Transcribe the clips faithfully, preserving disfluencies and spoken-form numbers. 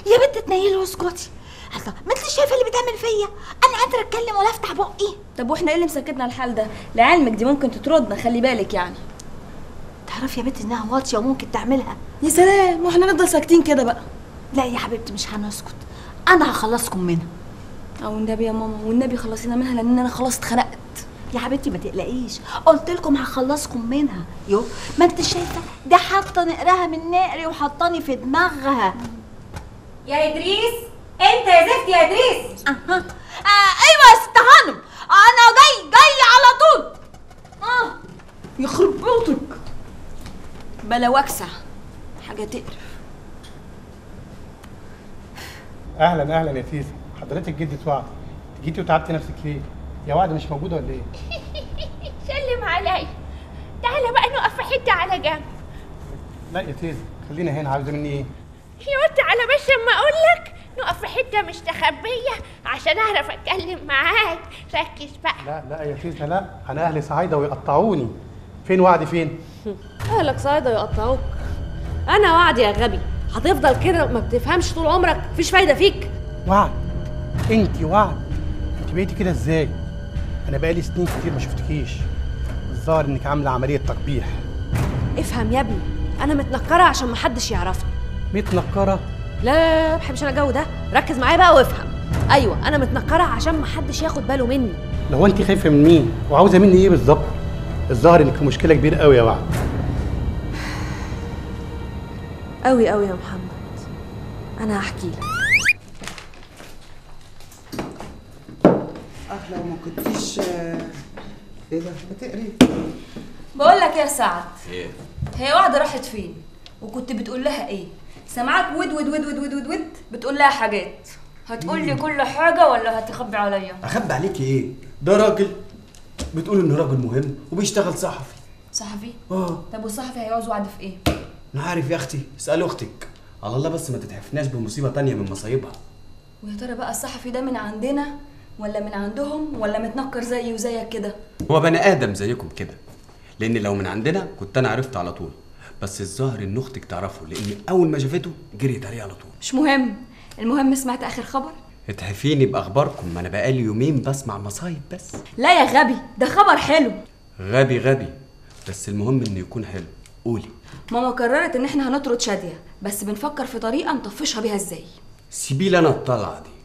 يا بنت تنيلي واسكتي. الله، ما انت شايفه اللي بتعمل فيا؟ انا قادره اتكلم ولا افتح بقي. طب واحنا ايه اللي مسكتنا الحال ده؟ لعلمك دي ممكن تطردنا، خلي بالك يعني. تعرفي يا بنت انها واطيه وممكن تعملها. يا سلام، واحنا نفضل ساكتين كده بقى؟ لا يا حبيبتي مش هنسكت، انا هخلصكم منها. او النبي يا ماما، والنبي خلصينا منها لان انا خلاص اتخنقت. يا حبيبتي ما تقلقيش، قلت لكم هخلصكم منها. يو ما انت شايفه ده حاطه نقرها من نقري وحطاني في دماغها. يا ادريس، انت يا زفت يا ادريس. اها آه ايوه يا ست هانم، انا جاي جاي على طول. اه يخرب بيوتك بلا وكسه، حاجه تقرف. اهلا اهلا يا تيزا، حضرتك جدة وعد، جيتي وتعبتي نفسك ليه؟ يا وعد مش موجوده ولا ايه؟ سلم علي، تعالى بقى نقف في حته على جنب. لا يا تيزا خلينا هنا، عاوزه مني ايه؟ يا تعالى بس اما اقول لك نقف في حته مستخبيه عشان اعرف اتكلم معاك. ركز بقى. لا لا يا تيزا لا، انا اهلي صعايده ويقطعوني. فين وعد فين؟ اهلك صعايده ويقطعوك؟ انا وعد يا غبي، هتفضل كده ما بتفهمش طول عمرك؟ مفيش فايده فيك. وعد انت وعد، انت بقيتي كده ازاي؟ انا بقالي سنين كتير ما شفتكيش، الظاهر انك عامله عمليه تقبيح. افهم يا ابني، انا متنكره عشان محدش يعرفني. متنكره؟ لا لا لا، ما بحبش انا الجو ده، ركز معايا بقى وافهم. ايوه انا متنكره عشان محدش ياخد باله مني. لو انت خايفه من مين وعاوزه مني ايه بالظبط؟ الظاهر انك في مشكله كبيره قوي يا وعد. قوي قوي يا محمد، انا هحكي لك. احلى وما كنتيش ايه ده بتقري؟ بقول لك يا سعد، ايه؟ هي واحده راحت فين؟ وكنت بتقول لها ايه؟ سامعاك ود ود ود ود ود ود ود بتقول لها حاجات. هتقول لي كل حاجه ولا هتخبي عليا؟ اخبي عليكي ايه؟ ده راجل بتقول انه راجل مهم وبيشتغل صحفي. صحفي؟ اه. طب والصحفي هيعوز وعد في ايه؟ انا عارف يا اختي، اسالي اختك. على الله بس ما تتحفناش بمصيبه تانية من مصايبها. ويا ترى بقى الصحفي ده من عندنا ولا من عندهم ولا متنكر زيي وزيك كده؟ هو بني ادم زيكم كده، لان لو من عندنا كنت انا عرفت على طول، بس الظاهر ان اختك تعرفه لان اول ما شافته جريت عليه على طول. مش مهم، المهم سمعت اخر خبر؟ اتحفيني باخباركم، ما انا بقالي يومين بسمع مصايب بس. لا يا غبي، ده خبر حلو. غبي غبي، بس المهم انه يكون حلو. قولي. ماما قررت ان احنا هنطرد شاديه، بس بنفكر في طريقه نطفشها بيها ازاي. سيبي لي انا الطلعه دي.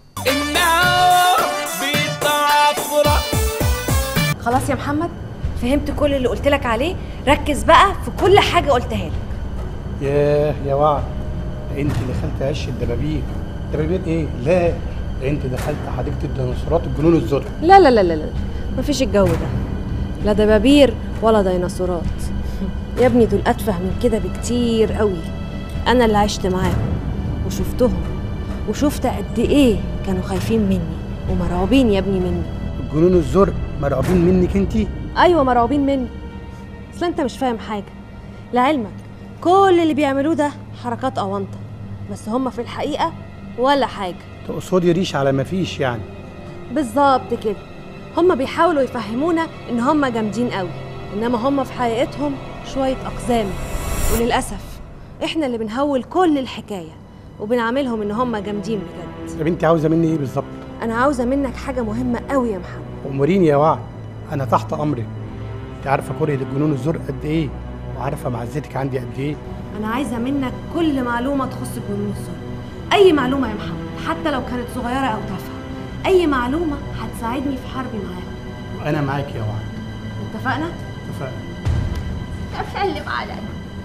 خلاص يا محمد، فهمت كل اللي قلت لك عليه، ركز بقى في كل حاجه قلتها لك. ياه يا وعد، انت دخلت عش الدبابير. دبابير ايه؟ لا انت دخلت حديقه الديناصورات الجنون الزرق. لا لا لا لا لا، مفيش الجو ده، لا دبابير ولا ديناصورات. يا ابني دول اتفه من كده بكتير قوي. انا اللي عشت معاهم وشفتهم، وشفت قد ايه كانوا خايفين مني ومرعوبين يا ابني مني. الجنون الزرق مرعوبين منك انتي؟ ايوه مرعوبين مني. اصل انت مش فاهم حاجه، لعلمك كل اللي بيعملوه ده حركات اونطه، بس هم في الحقيقه ولا حاجه. تقصدي ريش على ما فيش يعني؟ بالظبط كده، هم بيحاولوا يفهمونا ان هم جامدين قوي، انما هم في حقيقتهم شويه اقزام، وللاسف احنا اللي بنهول كل الحكايه وبنعاملهم ان هم جامدين بجد. طب انت عاوزه مني ايه بالظبط؟ انا عاوزه منك حاجه مهمه قوي يا محمد. اموريني يا وعد، انا تحت امرك. انت عارفه كره الجنون الزرق قد ايه، وعارفه معزتك عندي قد ايه. انا عايزه منك كل معلومه تخص الجنون الزرق، اي معلومه يا محمد، حتى لو كانت صغيره او تافهه، اي معلومه هتساعدني في حربي معاهم. وانا معاك يا وعد. اتفقنا؟ اتفقنا. سلم عليا.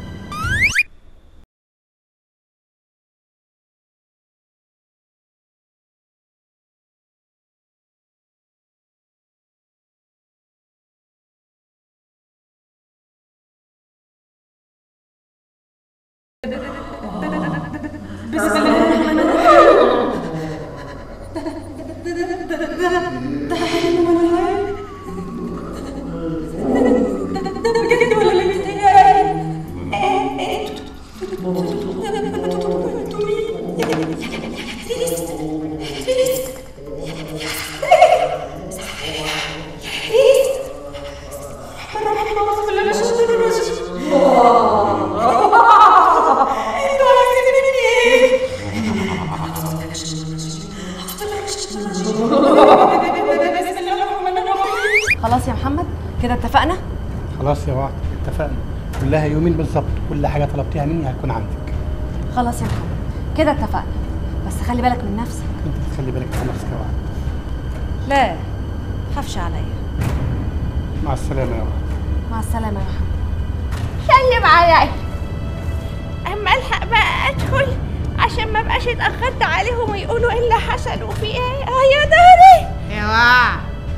بسم الله. ده حلم ولا ده بجد ولا بتهيألي؟ كده اتفقنا؟ خلاص يا وعد اتفقنا، كلها يومين بالظبط، كل حاجه طلبتيها مني هتكون عندك. خلاص يا محمد كده اتفقنا، بس خلي بالك من نفسك. انت تخلي بالك من نفسك يا وعد. لا خافش عليا. مع السلامه يا وعد. مع السلامه يا محمد. سلم عليا. اما الحق بقى ادخل عشان ما بقاش اتاخرت عليهم ويقولوا ايه اللي حصل وفي ايه. اه يا داري يا وعد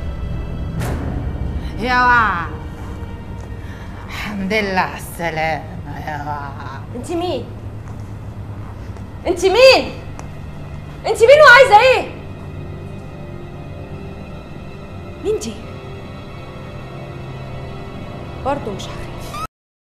يا وعد، الحمد لله على السلامة يا وعد. انت مين؟ انت مين؟ انت مين وعايزه ايه؟ مين دي؟ برضه مش هخاف.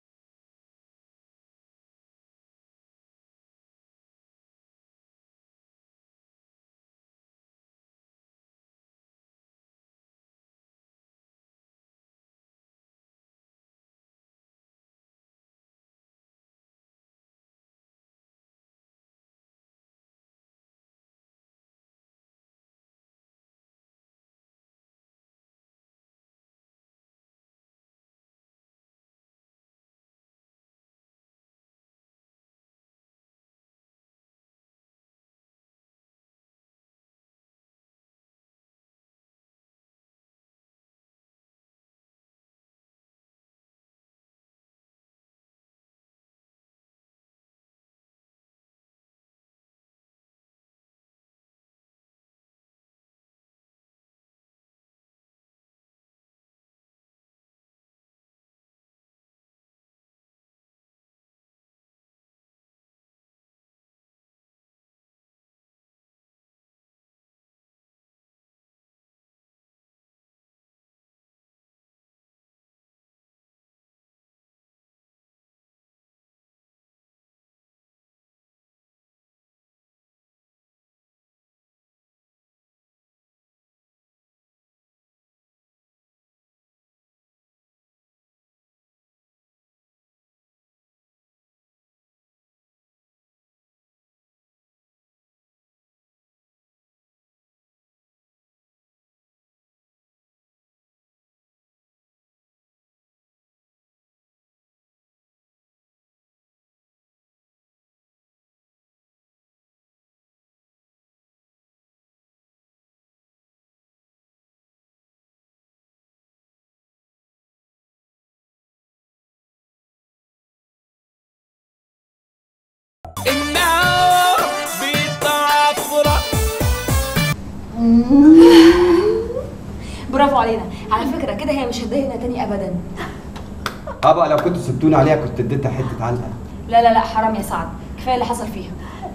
برافو علينا. على فكره كده هي مش هتضايقنا تاني ابدا. اه بقى لو كنتوا سبتوني عليها كنت اديتها حته علقه. لا لا لا حرام يا سعد، كفايه اللي حصل فيها.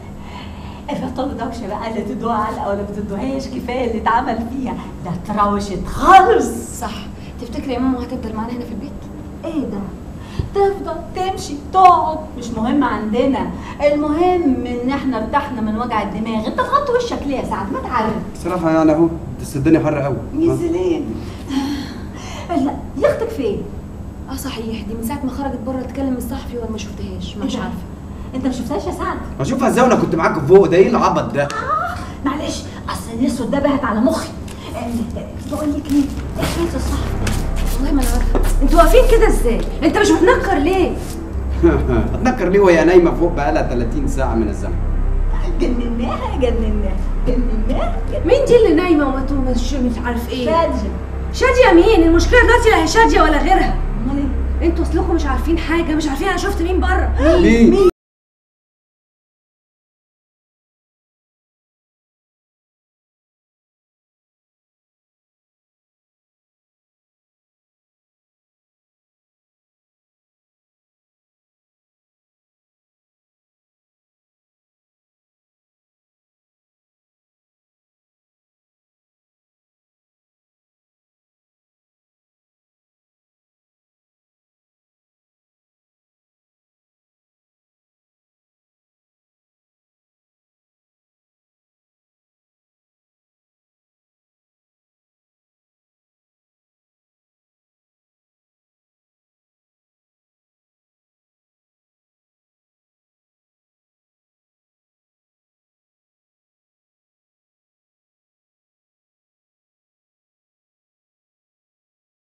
البطل دوشه بقى، لا تدوها علقه ولا بتدوهاش، كفايه اللي اتعمل فيها، ده اتروشت خالص. صح. تفتكري يا ماما هتفضل معانا هنا في البيت؟ ايه ده؟ تفضل تمشي تقعد مش مهم عندنا، المهم ان احنا ارتحنا من وجع الدماغ. انت تغطي وشك ليه يا سعد؟ ما تعرف بصراحه يعني اهو بس الدنيا حر قوي. نزلين. لا يختك فين؟ اه صحيح، دي من ساعه ما خرجت بره تكلم الصحفي وانا ما شفتهاش، مش عارفه. انت ما شفتهاش يا سعد؟ اشوفها ازاي وانا كنت معاك فوق؟ ده ايه العبط ده؟ اه معلش اصل الاسود ده بهت على مخي. بقول لك ايه؟ ايه حكايه الصحفي ده؟ والله ما انا عارفه. انتوا واقفين كده ازاي؟ انت مش بتنكر ليه؟ هتنكر ليه وهي نايمه فوق بقالها ثلاثين ساعه من الزمن؟ جنناها جنناها جنناها. مين دي اللي نايمه وما مش مش عارف ايه؟ شاديه. شاديه مين؟ المشكله دلوقتي لا هي شاديه ولا غيرها. امال ايه؟ انتوا اصلكم مش عارفين حاجه، مش عارفين انا شفت مين بره. مين؟